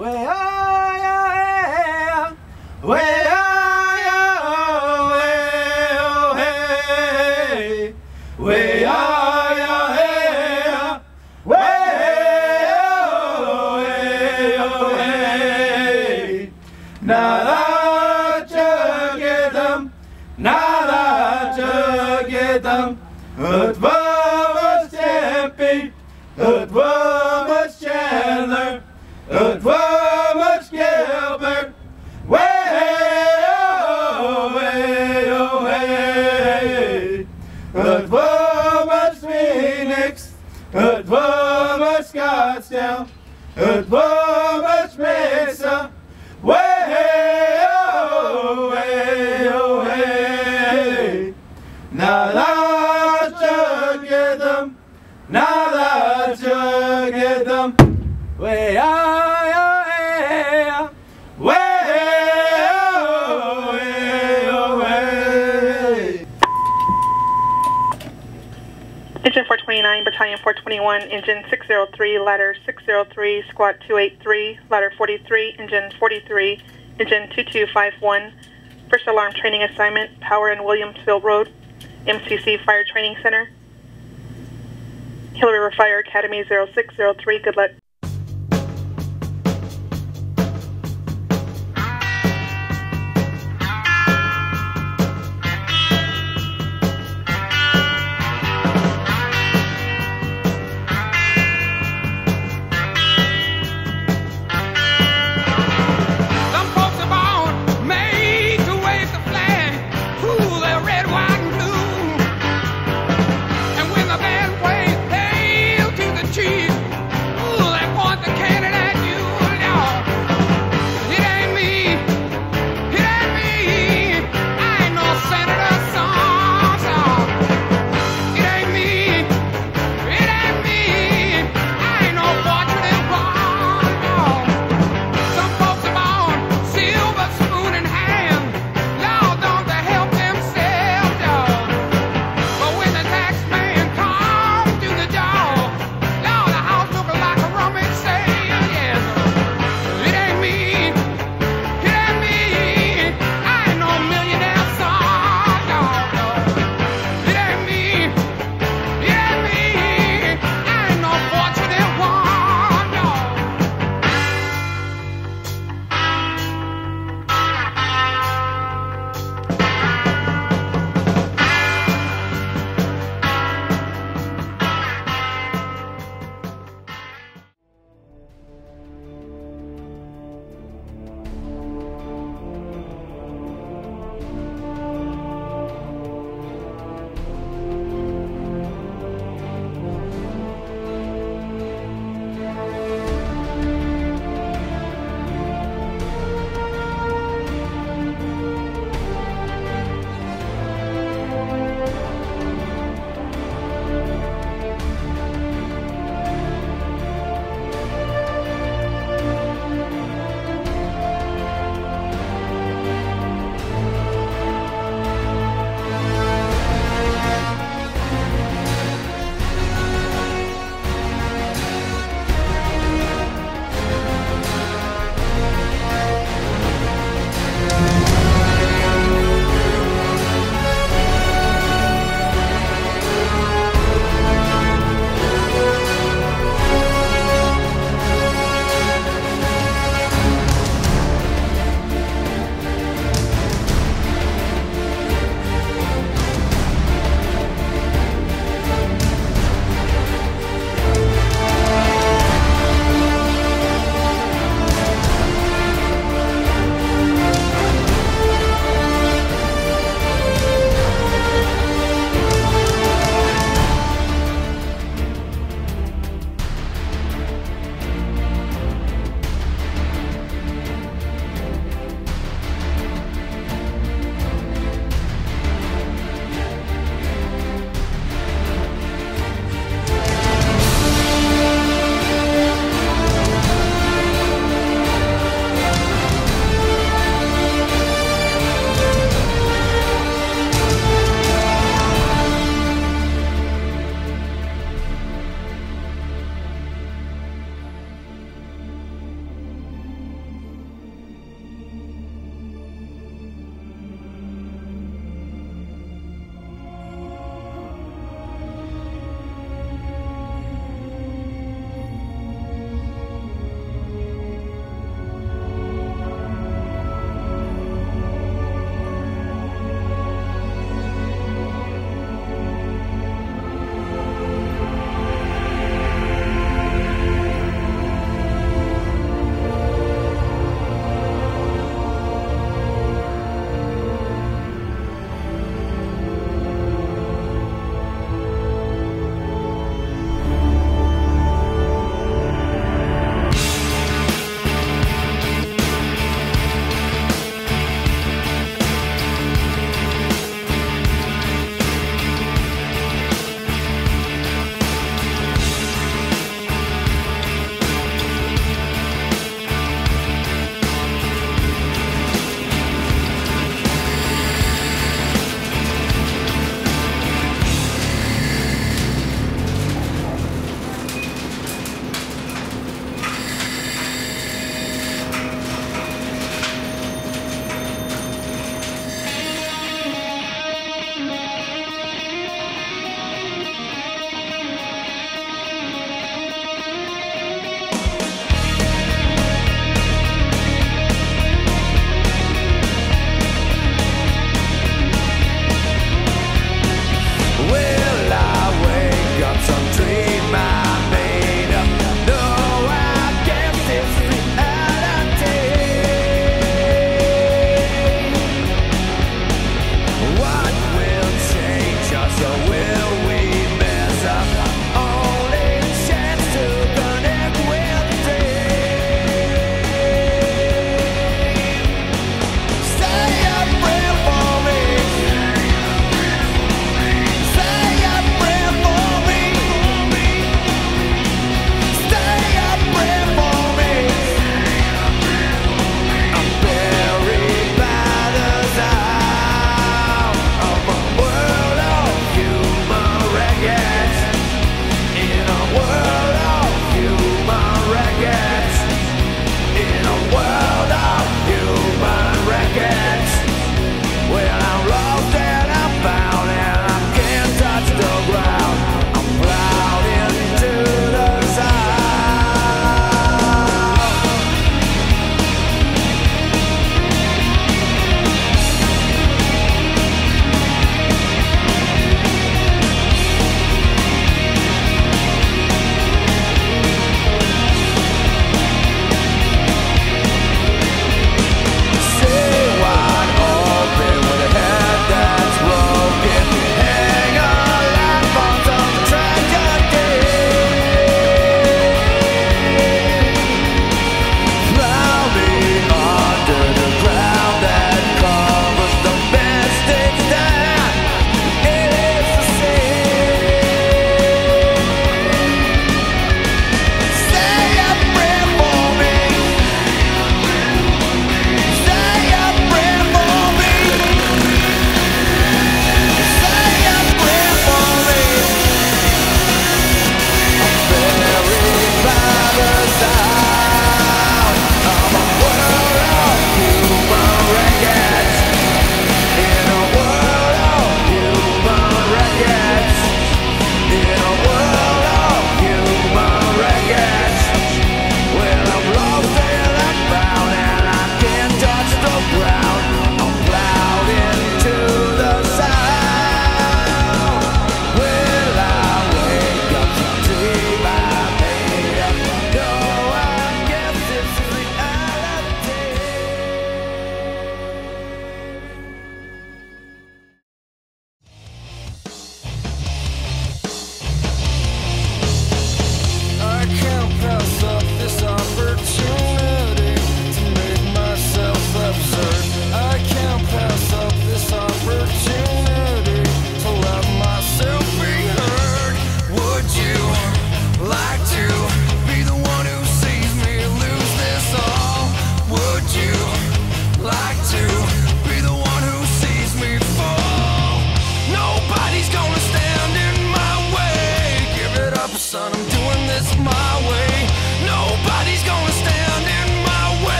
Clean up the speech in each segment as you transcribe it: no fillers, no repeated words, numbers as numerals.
way, oh, yeah, way, oh, hey, way, oh, yeah, way, oh, hey, nada çökedim, nada çökedim, ötvamış tempi, ötvamış Chandler, ötvamış Gilbert, way, oh, hey, ötvamış Phoenix, ötvamış Scottsdale, ötvamış Mesa, way, oh, hey, nada çökedim, nada çökedim, way, oh, hey, way, oh, hey. Engine 429, Battalion 421, Engine 603, Ladder 603, Squad 283, Ladder 43, Engine 43, Engine 2251, First Alarm Training Assignment, Power and Williamsville Road, MCC Fire Training Center, Gila River Fire Academy 0603, good luck. Ooh, that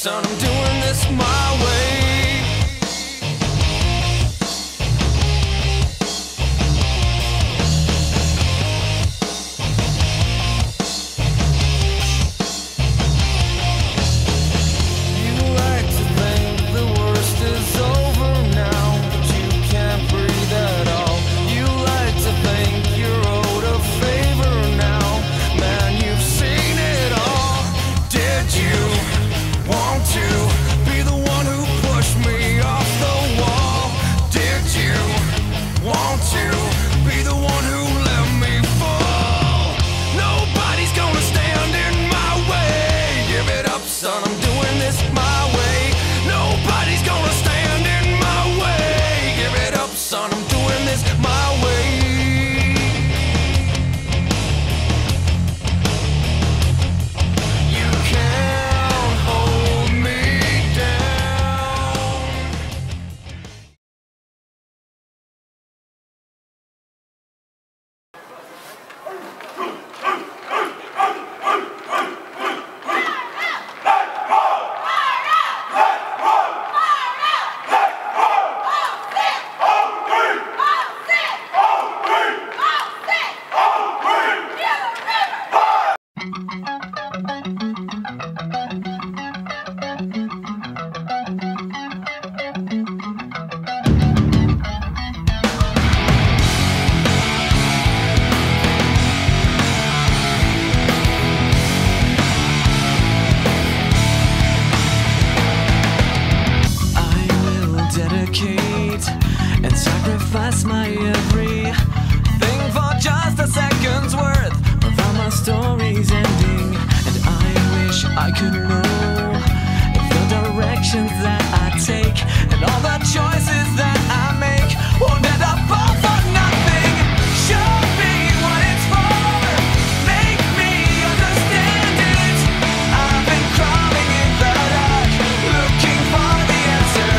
son, I'm doing this my way. And sacrifice my everything for just a second's worth of how my story's ending. And I wish I could know if the directions that I take and all the choices that I make won't end up all for nothing. Show me what it's for, make me understand it. I've been crawling in the dark, looking for the answer.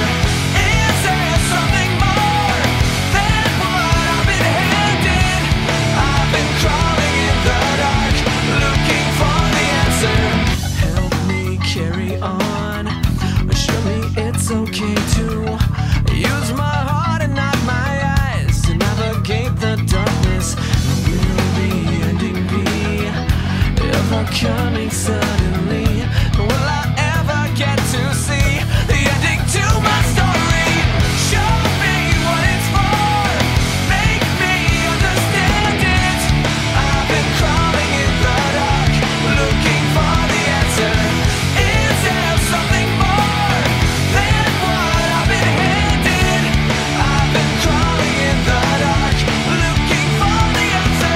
Is there something more than what I've been handed? I've been crawling in the dark, looking for the answer. Help me carry on, assure me it's okay to use my heart and not my eyes to navigate the darkness. Will the ending be ever coming suddenly? Will I ever get to see the ending to my story? Show me what it's for, make me understand it. I've been crawling in the dark, looking for the answer. Is there something more than what I've been handed? I've been crawling in the dark, looking for the answer.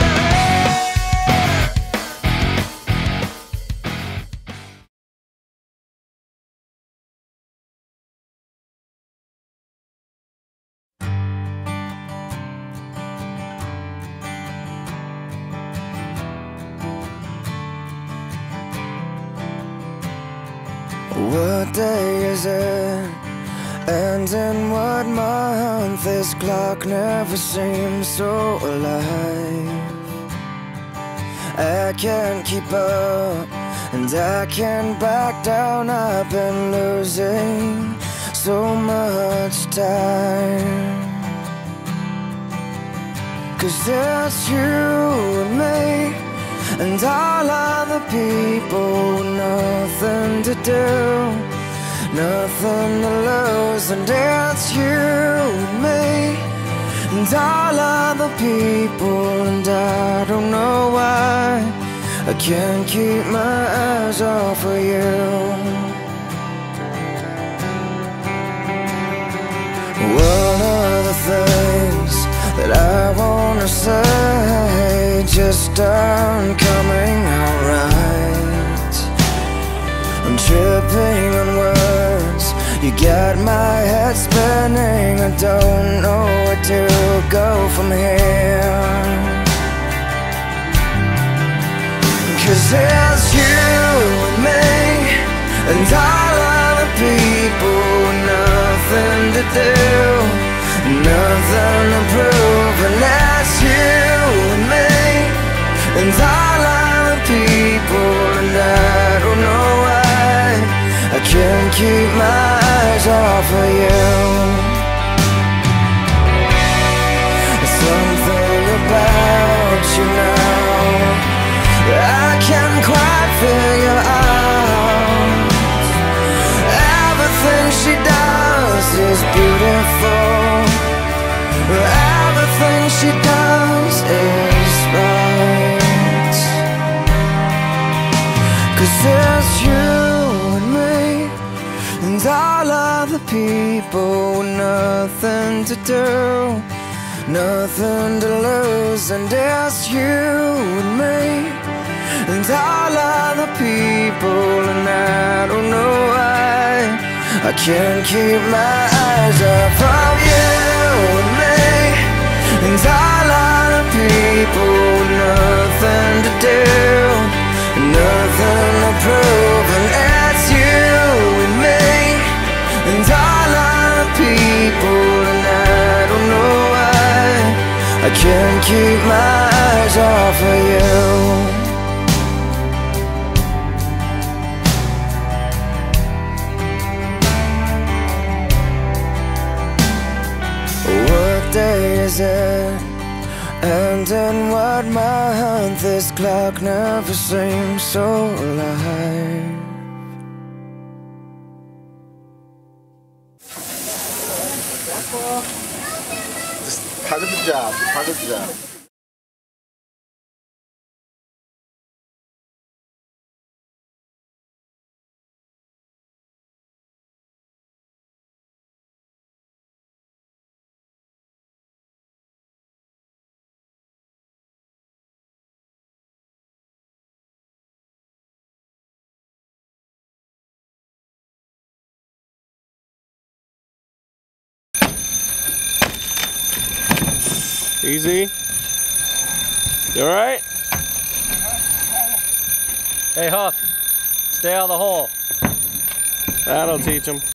What day is it? And in what month? This clock never seems so alive. I can't keep up, and I can't back down. I've been losing so much time. 'Cause it's you and me, and all other people, nothing to do, nothing to lose. And it's you and me, and all other people, and I don't know why I can't keep my eyes off of you. What are the things that I wanna say just aren't coming out right? I'm tripping on words, you got my head spinning. I don't know where to go from here. 'Cause it's you and me, and all other people, nothing to do, nothing to prove. And that's you and me, and all other people, and I don't know why I can't 'cause it's you and me and all of the people with nothing to do, nothing to lose. And it's you and me and all of the people, and I don't know why I can't keep my eyes off of you and me and all of the people with nothing to do, nothing to prove. And it's you and me and all of the people, and I don't know why I can't keep my eyes off of you. What day is it? And in what month? This clock never seems so alive. Just part of the job, part of the job. Easy. You alright? Hey Huck, stay out of the hole. That'll teach him.